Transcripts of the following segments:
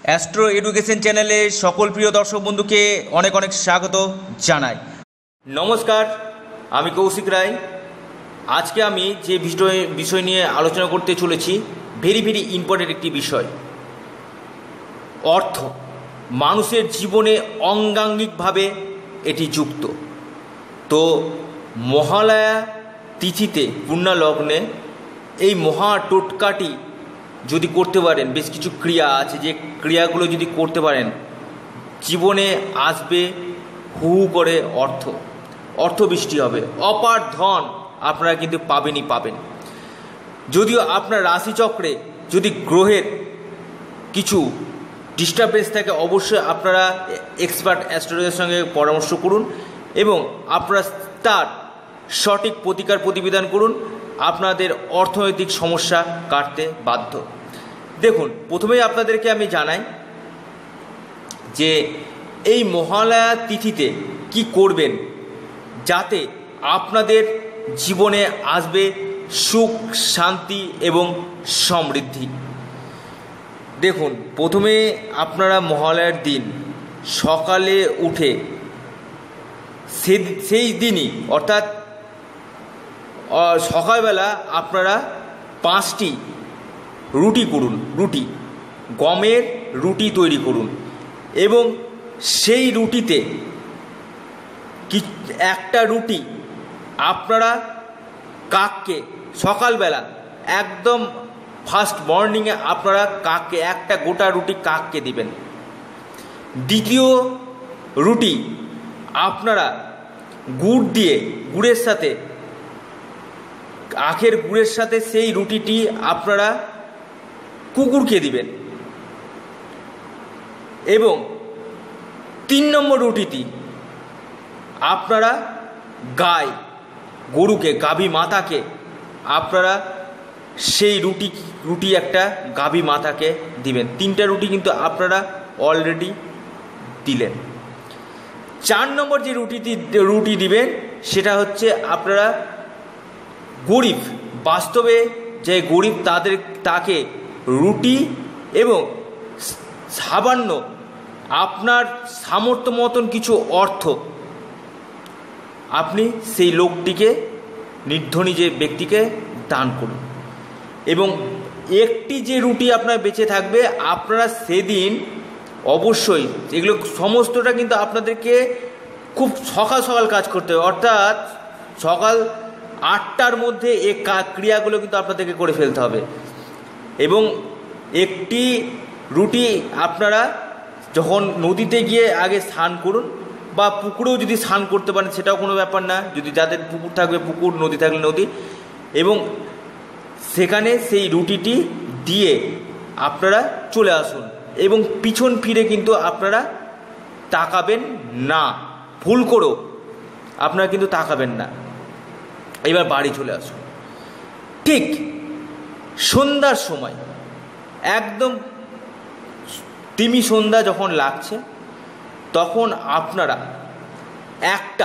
Astro education চ্যানেলে সকল প্রিয় দর্শক বন্ধুকে অনেক অনেক স্বাগত জানাই। নমস্কার, আমি কৌশিক রায়। আজকে আমি যে বিষয় নিয়ে আলোচনা করতে চলেছি, ভেরি ইম্পর্টেন্ট একটি বিষয়। অর্থ মানুষের জীবনে অঙ্গাঙ্গিকভাবে এটি যুক্ত। তো মহালয়া তিথিতে পূর্ণা লগ্নে এই মহা টোটকাটি যদি করতে পারেন, বেশ কিছু ক্রিয়া আছে, যে ক্রিয়াগুলো যদি করতে পারেন, জীবনে আসবে হু করে অর্থ বৃষ্টি হবে, অপার ধন আপনারা কিন্তু পাবেন। যদিও আপনার রাশিচক্রে যদি গ্রহের কিছু ডিস্টারবেন্স থাকে, অবশ্যই আপনারা এক্সপার্ট অ্যাস্ট্রোলজারের সঙ্গে পরামর্শ করুন এবং আপনারা তার সঠিক প্রতিবিধান করুন। আপনাদের অর্থনৈতিক সমস্যা কাটতে বাধ্য। দেখুন, প্রথমেই আপনাদেরকে আমি জানাই যে এই মহালয়া তিথিতে কি করবেন যাতে আপনাদের জীবনে আসবে সুখ, শান্তি এবং সমৃদ্ধি। দেখুন, প্রথমে আপনারা মহালয়ার দিন সকালে উঠে সেই দিনই অর্থাৎ সকালবেলা আপনারা 5টি রুটি গমের রুটি তৈরি করুন এবং সেই রুটিতে একটা রুটি আপনারা কাককে সকালবেলা একদম ফার্স্ট মর্নিংয়ে আপনারা কাককে একটা গোটা রুটি কাককে দিবেন। দ্বিতীয় রুটি আপনারা গুড়ের সাথে, আখের গুড়ের সাথে সেই রুটিটি আপনারা কুকুরকে দিবেন। এবং 3 নম্বর রুটিটি আপনারা গরুকে, গাভী মাতাকে আপনারা সেই রুটি একটা গাভী মাতাকে দিবেন। 3টা রুটি কিন্তু আপনারা অলরেডি দিলেন। 4 নম্বর যে রুটি দিবেন সেটা হচ্ছে আপনারা গরিব, বাস্তবে যে গরিব তাকে রুটি এবং সামান্য আপনার সামর্থ্য মতন কিছু অর্থ আপনি সেই লোকটিকে, নির্ধনী যে ব্যক্তিকে দান করুন। এবং একটি যে রুটি আপনার বেঁচে থাকবে, আপনারা সেদিন অবশ্যই এগুলো সমস্তটা কিন্তু আপনাদেরকে খুব সকাল কাজ করতে হবে, অর্থাৎ সকাল 8টার মধ্যে এই ক্রিয়াগুলো কিন্তু আপনাদেরকে করে ফেলতে হবে। এবং একটি রুটি আপনারা যখন নদীতে গিয়ে আগে স্নান করুন, বা পুকুরেও যদি স্নান করতে পারেন সেটাও কোনো ব্যাপার না, যদি যাদের পুকুর থাকবে পুকুর, নদী থাকলে নদী, এবং সেখানে সেই রুটিটি দিয়ে আপনারা চলে আসুন এবং পিছন ফিরে কিন্তু আপনারা তাকাবেন না, ভুল করেও আপনারা কিন্তু তাকাবেন না। এবার বাড়ি চলে আসুন। ঠিক সন্ধ্যার সময়, একদম তিমি সন্ধ্যা যখন লাগছে, তখন আপনারা একটা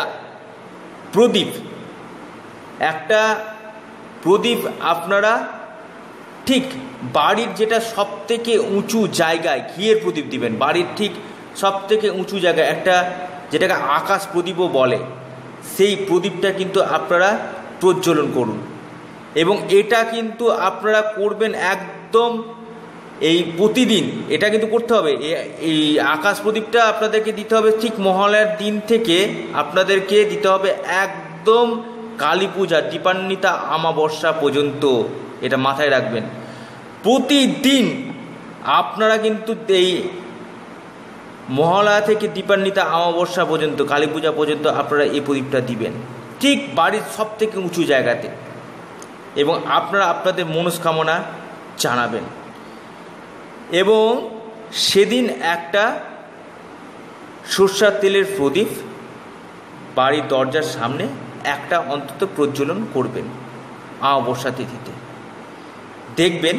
প্রদীপ আপনারা ঠিক বাড়ির যেটা সবথেকে উঁচু জায়গায় ঘিয়ের প্রদীপ দিবেন। বাড়ির ঠিক সবথেকে উঁচু জায়গায় একটা, যেটাকে আকাশ প্রদীপও বলে, সেই প্রদীপটা কিন্তু আপনারা প্রজ্বলন করুন। এবং এটা কিন্তু আপনারা করবেন একদম এই প্রতিদিন, এটা কিন্তু করতে হবে। এই আকাশ প্রদীপটা আপনাদেরকে দিতে হবে ঠিক মহালয়ার দিন থেকে আপনাদেরকে দিতে হবে একদম কালী পূজা দীপান্বিতা অমাবস্যা পর্যন্ত। এটা মাথায় রাখবেন, প্রতিদিন আপনারা কিন্তু এই মহালয়া থেকে দীপান্বিতা অমাবস্যা পর্যন্ত, কালী পূজা পর্যন্ত আপনারা এই প্রদীপটা দিবেন ঠিক বাড়ির সব থেকে উঁচু জায়গাতে। এবং আপনারা আপনাদের মনস্কামনা জানাবেন। এবং সেদিন একটা সরষের তেলের প্রদীপ বাড়ির দরজার সামনে একটা অন্তত প্রজ্বলন করবেন অমাবস্যা তিথিতে। দেখবেন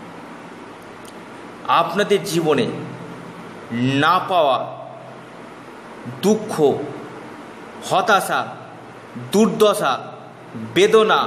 আপনাদের জীবনে না পাওয়া দুঃখ, হতাশা, দুর্দশা, বেদনা,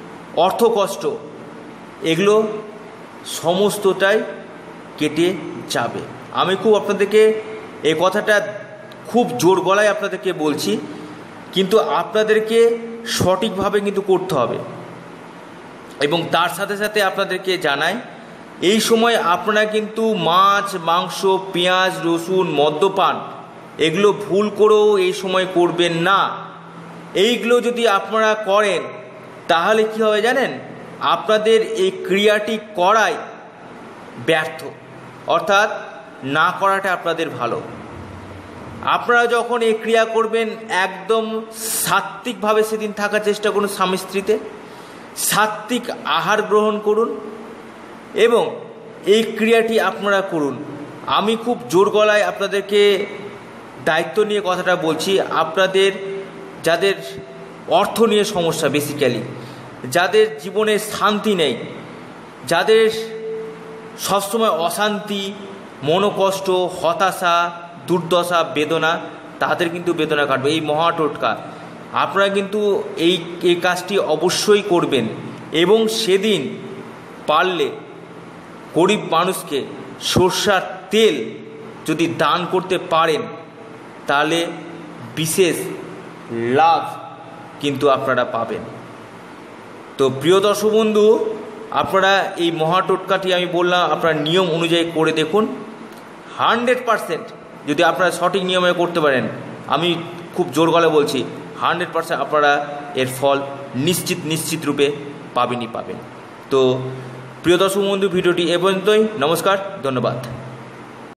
অর্থকষ্ট, এগুলো সমস্তটাই কেটে যাবে। আমি খুব আপনাদেরকে এই কথাটা খুব জোর গলায় আপনাদেরকে বলছি, কিন্তু আপনাদেরকে সঠিকভাবে কিন্তু করতে হবে। এবং তার সাথে সাথে আপনাদেরকে জানাই, এই সময় আপনারা কিন্তু মাছ, মাংস, পেঁয়াজ, রসুন, মদ্যপান এগুলো ভুল করেও এই সময় করবেন না। এইগুলো যদি আপনারা করেন তাহলে কি হবে জানেন, আপনাদের এই ক্রিয়াটি করাই ব্যর্থ, অর্থাৎ না করাটা আপনাদের ভালো। আপনারা যখন এই ক্রিয়া করবেন একদম সাত্ত্বিকভাবে সেদিন থাকার চেষ্টা করুন, স্বামী স্ত্রীতে সাত্ত্বিক আহার গ্রহণ করুন এবং এই ক্রিয়াটি আপনারা করুন। আমি খুব জোর গলায় আপনাদেরকে দায়িত্ব নিয়ে কথাটা বলছি। আপনাদের যাদের অর্থ নিয়ে সমস্যা, বেসিক্যালি যাদের জীবনে শান্তি নেই, যাদের সবসময় অশান্তি, মনোকষ্ট, হতাশা, দুর্দশা, বেদনা, তাদের কিন্তু বেদনা কাটবে এই মহা টোটকা। আপনারা কিন্তু এই কাজটি অবশ্যই করবেন এবং সেদিন পারলে গরিব মানুষকে সরষার তেল যদি দান করতে পারেন তাহলে বিশেষ লাভ কিন্তু আপনারা পাবেন। তো প্রিয় দর্শক বন্ধু, আপনারা এই মহা টোটকাটি আমি বললাম আপনারা নিয়ম অনুযায়ী করে দেখুন। 100% যদি আপনারা সঠিক নিয়মে করতে পারেন, আমি খুব জোর গলায় বলছি 100% আপনারা এর ফল নিশ্চিত রূপে পাবেন। তো প্রিয় দর্শক বন্ধু, ভিডিওটি এ পর্যন্তই। নমস্কার, ধন্যবাদ।